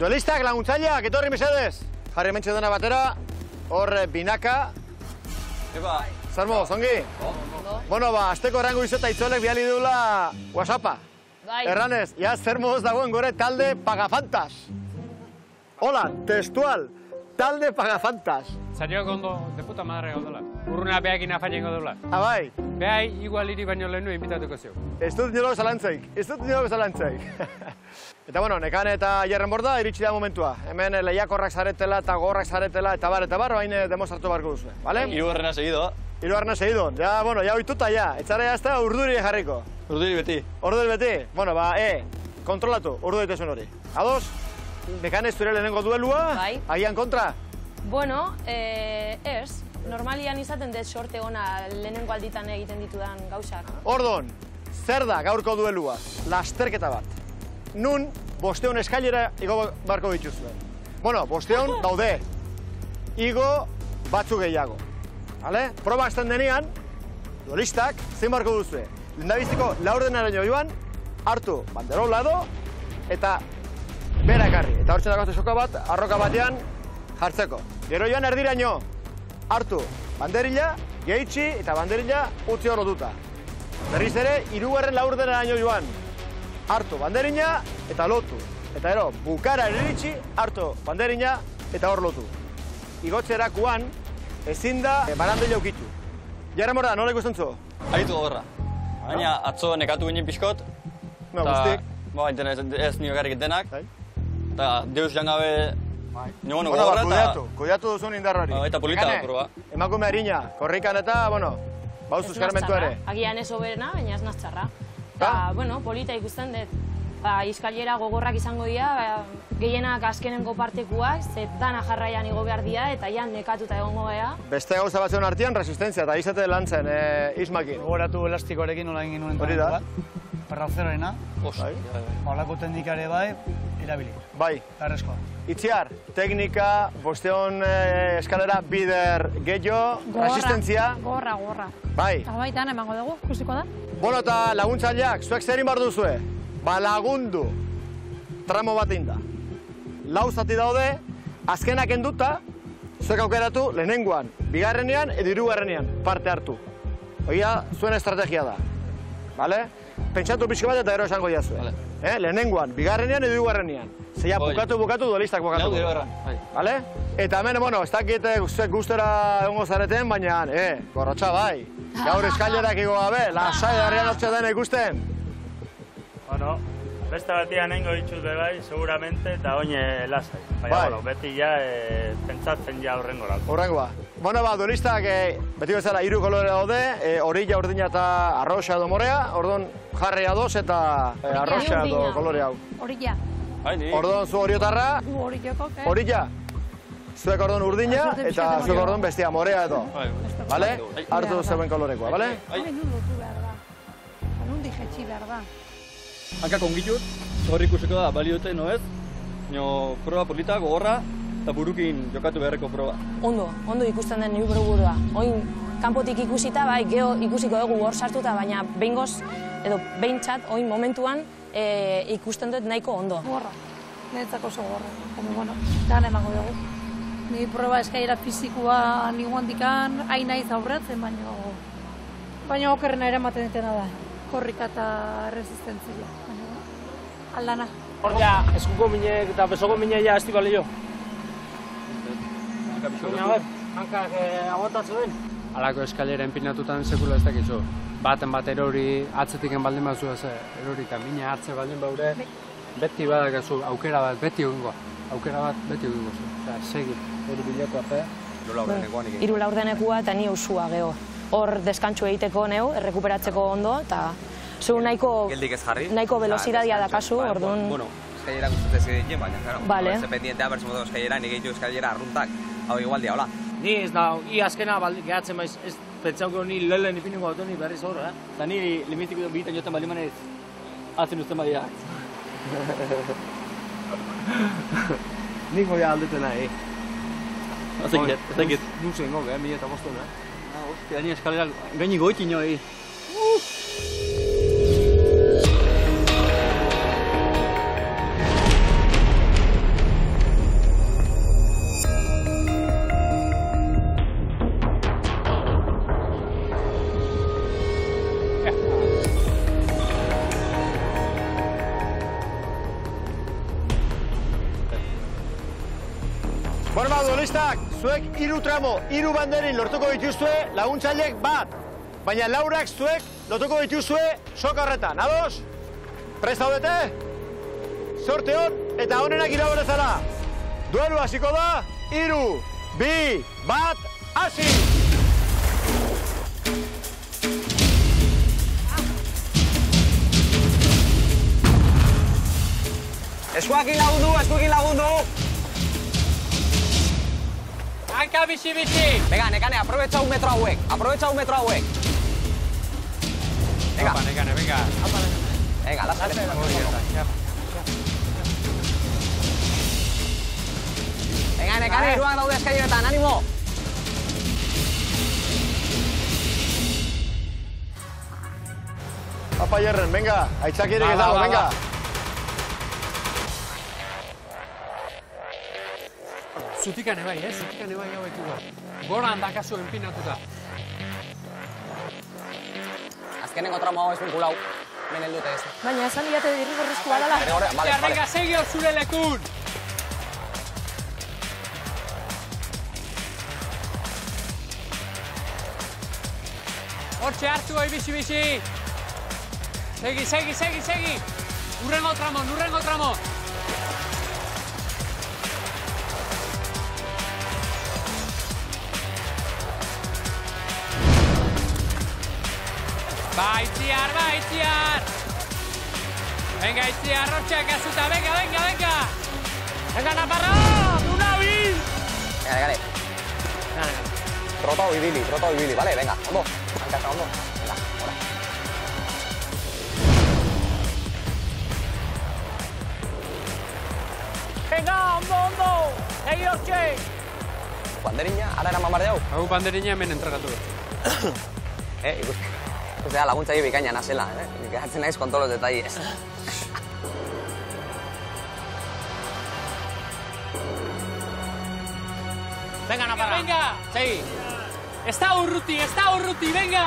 Duelistak, laguntzaileak, etorri mesedez. Jarri hementxe dena batera, hor binaka. Eba. Zer moz, ongi? Bueno, azteko errango izo eta itzolek bihali duela WhatsAppa. Erranez, zer moz dagoen gore talde Pagafantas. Hola, textual, talde Pagafantas. Zario gondo, de puta madre gondola. Urruna behakin afainen gondola. Bai. Behai, igual hiri baino lehenu invitatuko zeu. Ez dut nire zalantzaik, Eta bueno, Nekane eta Jarren Borda iritsi da momentua. Hemen lehiakorrak zaretela eta gorrak zaretela eta bar, bain demostratu barko duzu, bale? Hirugarrena segido. Hirugarrena segido. Ja, bueno, ja oituta ja. Etzara jazta urduri jarriko. Urduri beti. Urduri beti? Bueno, kontrolatu, urdu daitezen hori. Ados? Nekane ez zure lehenengo duelua? Bai. Agian kontra? Bueno, ez. Normalian izaten dut sorte ona lehenengo alditan egiten ditudan gauzak. Ordon, zer da gaurko duelua? Lasterketa bat. Nun, 500 eskailera igo barko dituzuen. Bueno, 500 daude. Igo batzu gehiago. Vale? Proba hasten denean, duelistak, zein barko duzue. Lehendabiziko laurdenaraino joan, hartu banderola edo, eta bera ekarri. Eta hortzen dagoazte soka bat, arroka batean jartzeko. Gero joan erdiraino, hartu banderila, gehitxi eta banderila utzi hor lotuta. Berriz ere, 3. laurdenaraino joan, hartu banderina eta lotu. Eta ero, bukara iritsi, hartu banderina eta hor lotu. Igotzerakuan, ezin da barandela ukitu. Jarren Borda, nola ikusten zu? Aritu gogorra. Baina atzo nekatu ginen pixkot. Guztik. Ez nio garrik denak. Eta deus jangabe niogono gogorra eta... Kudeatu duzun indarrari. Eta polita da, proba. Emakume harina, korrikan eta, bueno, bauz euskaramentu ere. Agian ez oberena, baina ez naztxarra. Eta, bueno, polita ikusten dut. Izkailera gogorrak izango dira, gehienak azkenengo partekuak, dana jarraian igo behar dira, eta ian nekatuta egongo gara. Beste gauza batzen artean, resistentzia, eta izate lantzen, Ismakin. Gogoratu elastikoarekin nola egin nuen hori da. Parralzerarena. Olako teknikare bai, erabili. Bai. Garrezkoa. Itziar, teknika, 500 eskalera, bider, gehiago, resistentzia. Gorra. Bai. Eta baitan emango dugu, ikusiko da. Bueno, eta laguntzaileak, zuek zerin bar duzue? Lagundu tramo bat inda. 4 zati daude, azkenak enduta, zuek aukeratu lehenengoan, bigarrenean edo 3. parte hartu. Oia, zuen estrategia da. Bale? Pentsatu pixka bat eta ero esango diazue. Lehenengoan, bigarrenean edo 3. Zeia bukatu duelistak bukatu. Bale? Eta hemen, bueno, ez dakit zuek guztera egongo zareten, baina, gorrotxa bai. Gaur eskailerak igo gabe, lasai darrian hortxe dena ikusten. Bueno, beste batian nengo ditut bai, seguramente, eta oine lasai. Baina, beti ja, pentsatzen ja horrengo lako. Horrengoa. Bueno, duelistak beti bezala 3 kolore daude, orilla, urdina eta arroxa edo morea, ordon jarri ados eta arroxa edo kolore hau. Orilla. Ordon zu oriotarra. Orilla. Zuek ordon urdina eta zuek ordon bestia morea edo. Bale? Hartu zeuen kolorekoa, bale? Lotu behar da. Nundi jetxi behar da. Hankak ongitut, horri ikusiko da, baliote, no ez? Nio, proba polita, gogorra, eta burukin jokatu beharreko proba. Ondo ikusten den nire burua. Oin, kanpotik ikusita, bai, geho ikusiko dugu hor sartuta, baina behingoz, edo behintzat, oin momentuan, ikusten dut nahiko ondo. Gorra, niretzako oso gorra. Baina, bueno, gana emango dugu. Nire proba eskaira fizikoa niguan dikan, hain naiz aurretzen, baina okerrena eramaten ditena da. Korrika eta resistentzia. Aldana. Hor ja, eskuko minek eta besoko minek ja estiko alio. Hankak agotatzen den. Alako eskailera enpinatutan sekula ez dakizu. Baten bat erori, atzetiken baldin bazu erori eta mina hartze baldin baure, beti badakazu aukera bat beti egingo. Aukera bat beti egingo zu. Osea, segi, hori bilatu arte. 3 laurdenekua eta ni usua geho. Hor deskantxu egiteko neu, errekuperatzeko ondo, eta zu nahiko velocidadia dakazu, orduan... Bueno, eskailera gustatzen zidien, baina, claro, ez pendientea bertzumoto eskailera, nik egitu eskailera arruntak, hau igual diaola. Ni ez da, azkena gehatzen baiz, ez pentsauko ni lehen ipiniko dut ni berriz horra, eta niri limitiko bihiten joten bali manez, atzen usten badia. Niko ja aldetena, Ez dakit. Nuzen gok, 1500, Hostia, ni eskalera gaini goiti nio, Sozialistak, zuek 3 tramo, 3 banderin lortuko dituzue, laguntzailek bat. Baina laurak zuek lotuko dituzue soka horretan. Ados? Prest daudete? Sorte hon eta honenak iraborezala. Duelu hasiko da, 3, 2, 1, hasi! Eskuekin lagundu! Hanka bizi-bizi! Venga, Nekane, aprovecha 1 metro hauek. Venga. Nekane, venga. Venga, lásate. Venga, Nekane, iruak daude eskaileretan, animo! Apa Jerren, venga, aitzakierik ez dago, venga. Zutikane bai, zutikane bai hauek igual. Goran dakazu enpinatuta. Azkenengo tramo hau ez vinkulau. Hemen heldute ez. Baina esan diate derrigorrezkoa dela. Venga, segio zure lekun! Hortxe hartu hoi bizi-bizi! Segi! Urrengo tramo! Baitziar! Venga, Itziar, hortxeak azuta, venga! Venga, Naparra! Dunabil! Venga. Trotau ibili, vale, venga, ondo. Hankasa, ondo. Venga, hora. Venga, ondo! Egi hortxe! Banderina, ara eraman bar dugu? Hau banderina hemen entregatu. Ikustea laguntza bikaina nazela, Geratzen naiz con todos los detalles. Venga, Naparra. Venga. Segi. Está urruti, venga.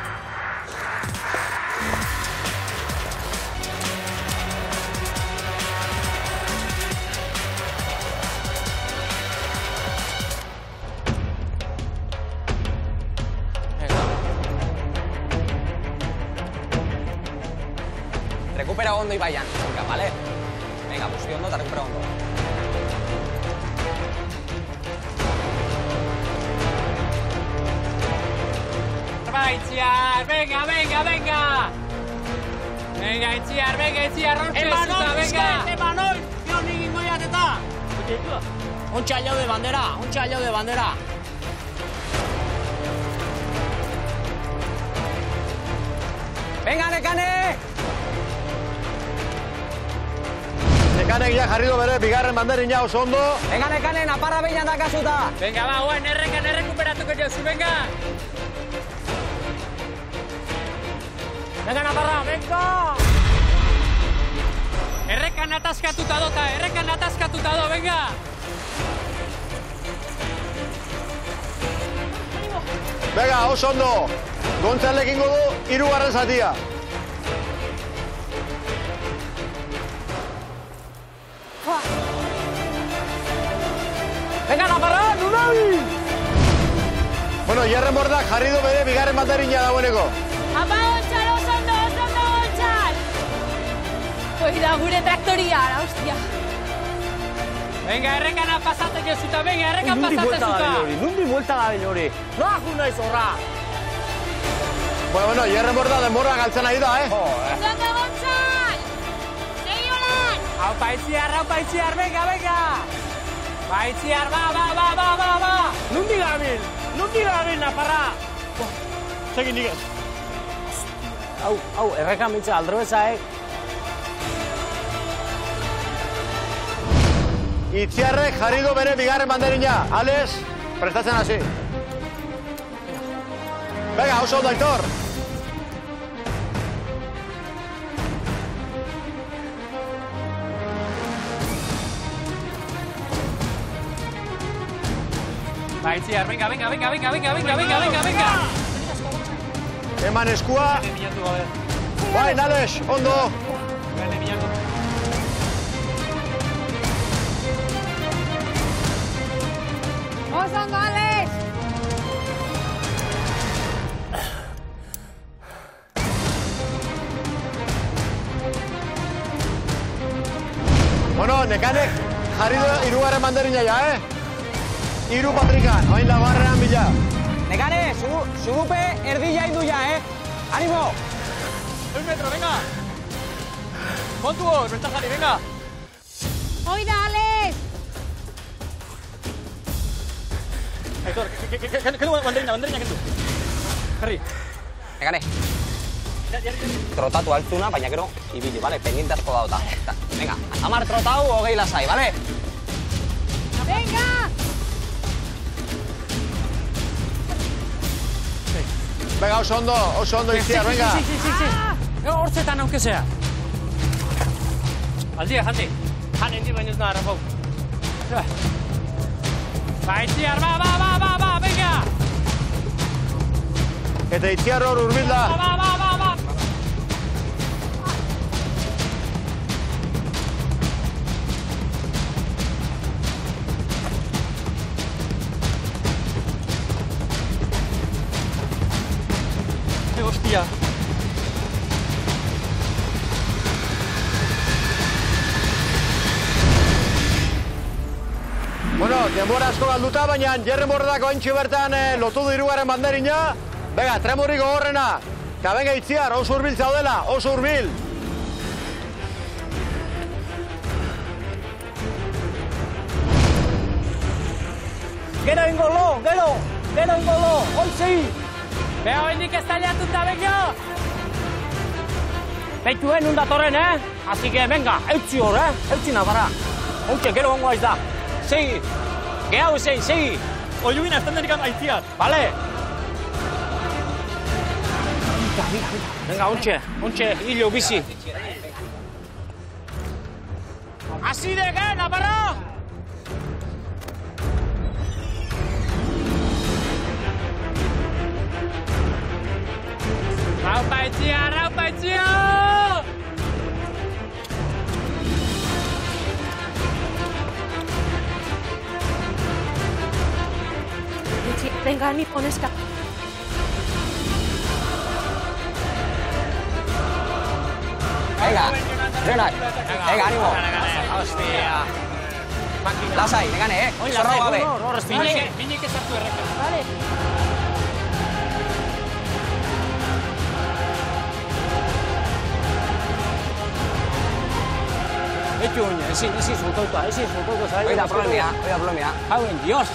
Recupera ondo Ibaian, vale? Venga, busti ondo eta recupera ondo. Itziar, venga! Venga, Itziar, hortxe zuta, venga! Emanoi, bion egin goiak eta! Ontsa alaude bandera! Venga, Nekane! Nekanek ja jarri du bere, bigarren banderina oso ondo. Venga, Nekane, Naparra behinan dakazuta! Venga, ba, guen, errecuperatuko jozu, venga! Venga, Naparra, venga! Errekan ataskatuta do, venga! Venga, oso ondo. Gontzalekin du 3. zatia. Venga, Naparra, Dunabi! Bueno, Jerren Bordak jarri du bere bigarren banderina dagoeneko. Apa, Ontxal, oso ondo, Ontxal! Hoi da gure traktoria, hostia. Venga, errekana pasatzeko zuta, venga, errekan pasatzeko zuta! Nundi buelta gabil hori. Noa jun naiz horra! Bueno, Jerren Borda denborra galtzen nahi da, Ondo, Ontxal! Segi holan! Aupa Itziar, venga! Baitziar, ba! Nundi gabil, Naparra! Segi nik ez. Hau, errekan mitza aldrebeza, Itziarrek jarri du bere bigarren banderina. Ales, prestatzen hasi. Venga, oso ondo, Aitor. Baitziar, venga! Eman eskua. Bai, Nales, ondo. Oso ondo, Alex! Bueno, nekanek jarri du hirugarren mandarina ja, Hiru patrikan, oin lagarrean bila. Nekane, sugupe erdilla indu ja, Animo! 1 metro, venga! Kontu hor, bentajari, venga! Hoi da, Alex! Aitor, kendu mandarina kendu. Jarri. Nekane. Trotatu altzuna, baina gero ibili, bale? Pendiente asko dauta. Venga, 10 trotau, 20 lasai, bale? Venga! Venga, oso ondo Itziar, venga. Sí. Hortzetan aunque sea. Aldia, jante. Jan endi baino ez da, Rafau. Ba, Itziar, ba, venga! Eta Itziar hor urbil da. Ba! Hostia. Bueno, denbora asko galduta, baina Jerren Bordak ointxe bertan lotu du hirugarren mandarina. Venga, tremurrik gogorrena. Eta venga Itziar, oso hurbil zaudela, oso hurbil. Gero ingo lo, ontzi! Beha hoendik ez taliatuta, venga! Beituen undatorren, Así que, venga, eutzi hor, Eutzi nazara. Hontxe, gero gongo aiz da. Segi! Gehau segi! Oiugina, ez tenderik aitziat. Bale? Venga, hontxe, hilo bizi. Así de gen, Navarra! Raupa Itziar! Venga, ni poneska. Venga, frenak. Venga, animo. Hostia. Lasai, nekane, zorro gabe. Minik ezartu erreka. Vale. Etxu oina, ezin zultauta, zai. Oida problemia. Hauen, Dios!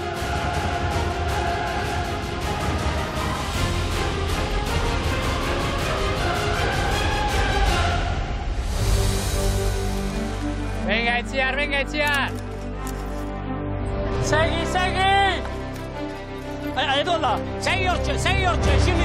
Venga, Itziar! Segi! Edo da! Segi hortxe, xili!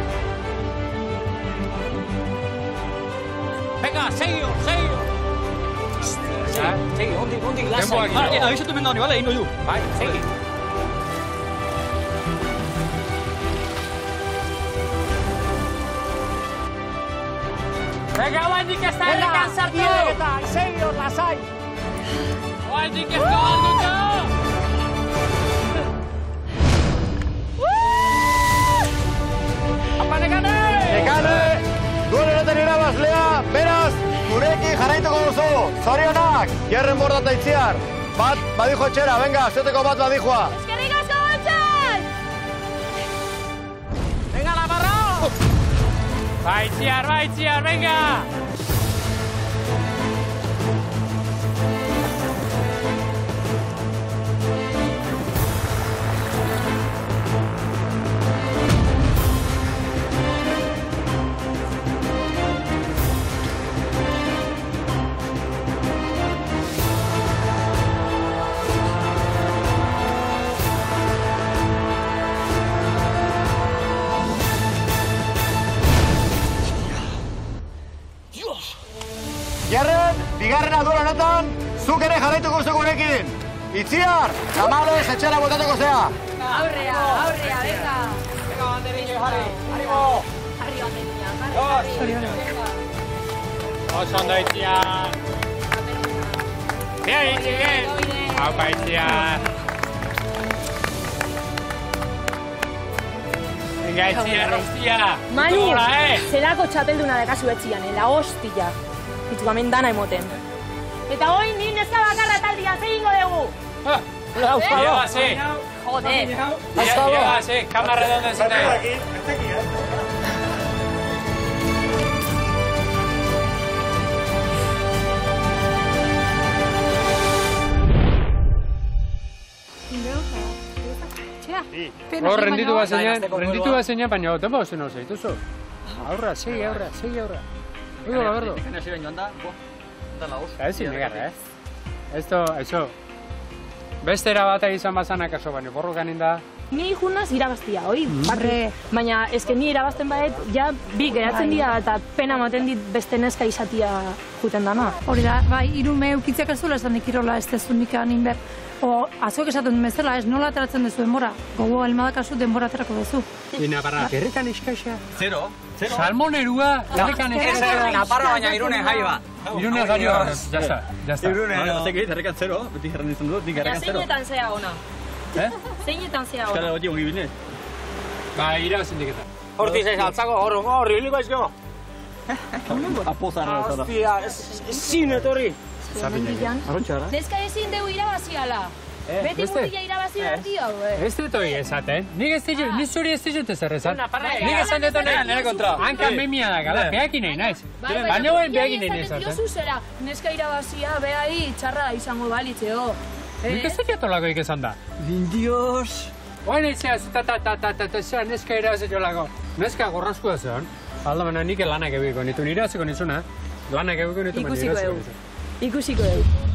Venga, segi hor! Segi, ondik, lasai! Abizatu menda honi, bale, ingo du. Bai, segi. Venga, oaindik ez da errekan sartu! Segi hor, lasai! Oaindik ez da galduko! Apa, Nekane! Nekane, duen eraten irabazlea, beraz, gurekin jarraituko duzu. Zorionak, Jerren Borda eta Itziar. Bat, badijo etxera, venga, zeteko bat badijoa. Eskerrik asko gontzan! Venga, Navarro! Ba, Itziar, venga! Jerren, bigarrena duela honetan, zuk ere jarraituko zu gurekin. Itziar, tamalez etxera botatuko zea. Aurrea, venga. Venga, banderillo, jarri, animo! Jarri banderina, Oso ondo, Itziar! Bien! Haupa, Itziar! Venga, etxia, hostia. Manu, zelako txapelduna dekazu etxian, la hostia. Itxu, hemen dana emoten. Eta hoi, ni neska bakarra taldian, ze ingo dugu? Llegase. Joder. Llegase, cámara donde se te. Hor, renditu bat zeinan, baina tempo zen hor zeituzu. Aurra, segi aurra. Oigo, lagardo. Ezin negarra, Esto, eso. Beste erabata izan bazanak aso, baina borrokan inda. Ni junaz irabaztia, hoi, barre. Baina, eske ni irabazten baet, ja bi geratzen dira eta pena ematen dit beste neska izatia juten dana. Hori da, bai, irume eukitziak ez duela esan ikirola ez tezunik ninber. O, azuek esaten bezala, ez nola ateratzen dezu denbora. Gogo, elmadak azu denbora aterako dezu. Naparra, gerrekan eskaxa. Zero. Salmonerua, gerrekan eskaxa. Naparra baina Irune jai ba. Irune jai ba, jazta. Irune, zekit, herrekan zero, beti jarran izan dut, nik herrekan zero. Zeinetan zea ona. Zeinetan zea ona. Euskara goti ongi bine. Ba, irabazin diketa. Hortiz ez altzako, horri hiliko izko. Apozarra. Hostia, ezin etorri. Arrontxara. Neska ezin dugu irabaziala. Beti mutila irabazi behar dio, Ez dut hori esaten. Nik zuri ez dut ezer esan. Nik esan dut nire kontra. Hankan memia da, gala, behakin nahi naiz. Baina guen behakin nahi esaten. Diozu zera, neska irabazia, behai txarra izango balitzeo. Nik ez dut jatolakoik esan da. Lindios. Oain eitzea, zera neska irabazi jolako. Neska gorrazko da zen. Alda, baina nik lanak ebiko nitu, nire hasiko nizuna. Lanak ebiko nitu, baina nire hasiko nizu. Ikusiko dugu.